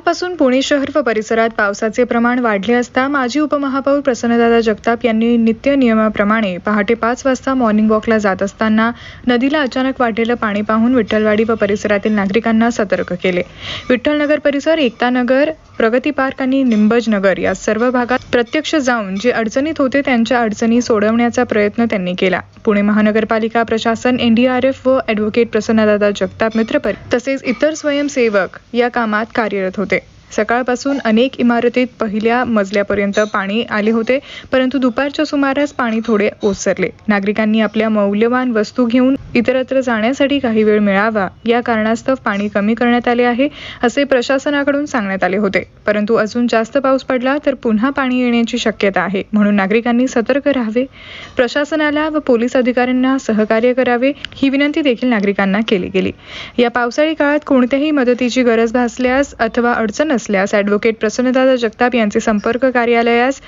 सकाळपासून पुणे शहर व परिसरात पावसाचे प्रमाण वाढले असता माजी उपमहापौर प्रसन्नदादा जगताप यांनी नित्य नियमाप्रमाणे पहाटे 5 वाजता मॉर्निंग वॉकला जात असताना नदीला अचानक वाढलेलं पाणी पाहून विठ्ठलवाडी व परिसरातील नागरिकांना सतर्क केले। विठ्ठलनगर परिसर, एकता नगर, प्रगती पार्क आणि निंबज नगर या सर्व भागात प्रत्यक्ष जाऊन जे अडचणीत होते त्यांच्या अडचणी सोडवण्याचा प्रयत्न त्यांनी केला। पुणे महानगरपालिका प्रशासन, एनडीआरएफ व ॲडव्होकेट प्रसन्नदादा जगताप मित्रपरिवार तसेच इतर स्वयंसेवक या कामात कार्यरत होते। सकाळपासून अनेक इमारतीत पहिल्या मजल्यापर्यंत पाणी आले होते, परंतु दुपारच्या सुमारास पाणी थोडे ओसरले। नागरिकांनी आपल्या मौल्यवान वस्तू घेऊन इतरत्र जाण्यासाठी काही वेळ मिळावा या कारणास्तव पाणी कमी करण्यात आले आहे असे प्रशासनाकडून सांगण्यात आले होते, परंतु अजून जास्त पाऊस पडला तर पुन्हा पाणी येण्याची शक्यता आहे, म्हणून नागरिकांनी सतर्क राहावे, प्रशासनाला व पोलीस अधिकाऱ्यांना सहकार्य करावे ही विनंती देखील नागरिकांना केली गेली। या पावसाळी काळात कोणत्याही मदतीची गरज भासल्यास अथवा अडचण असल्यास ॲडव्होकेट प्रसन्नदादा जगताप यांचे संपर्क कार्यालयास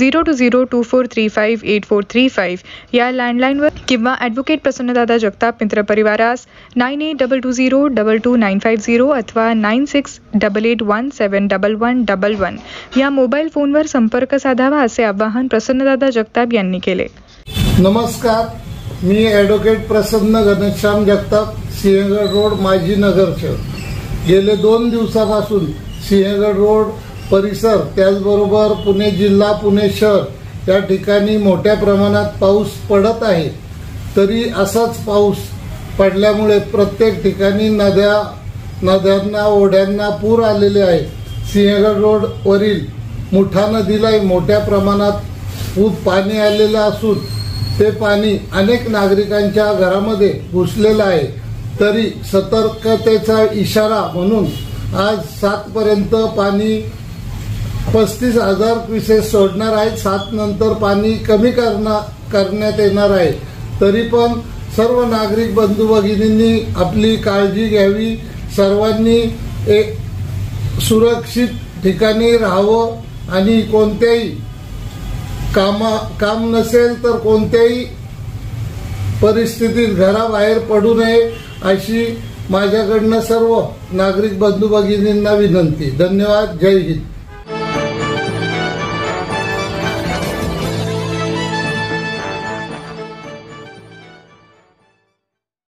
02024358435 या लँडलाईनवर किंवा ॲडव्होकेट प्रसन्नदादा जगताप मित्रपरिवारास 9800222950 अथवा 9688171111 या मोबाईल फोनवर संपर्क साधावा असे आवाहन प्रसन्नदादा जगताप यांनी केले। नमस्कार, मी ॲडव्होकेट प्रसन्न घनश्याम जगताप, सिंहगड रोड, माजी नगरसेवक। गेले 2 दिवसापासून सिंहगड रोड परिसर त्याचबरोबर पुणे जिल्हा, पुणे शहर या ठिकाणी मोठ्या प्रमाणात पाऊस पडत आहे। तरी असाच पाऊस पडल्यामुळे प्रत्येक ठिकाणी नद्यांना, ओढ्यांना पूर आलेले आहे। सिंहगड रोड वरील मुठा नदीला मोठ्या प्रमाणात पाणी आलेलं असून ते पाणी अनेक नागरिकांच्या घरामध्ये घुसलेलं आहे। तरी सतर्कतेचा इशारा म्हणून आज 7 पर्यंत पाणी 35,000 क्युसेस सोडणार आहे। 7 नंतर पाणी कमी करण्यात येणार आहे। तरी पण सर्व नागरिक बंधू भगिनींनी आपली काळजी घ्यावी, सर्वांनी एक सुरक्षित ठिकाणी राहावं आणि कोणत्याही काम नसेल तर कोणत्याही परिस्थितीत घराबाहेर पडू नये अशी माझ्याकडनं सर्व नागरिक बंधू भगिनींना विनंती। धन्यवाद। जय हिंद।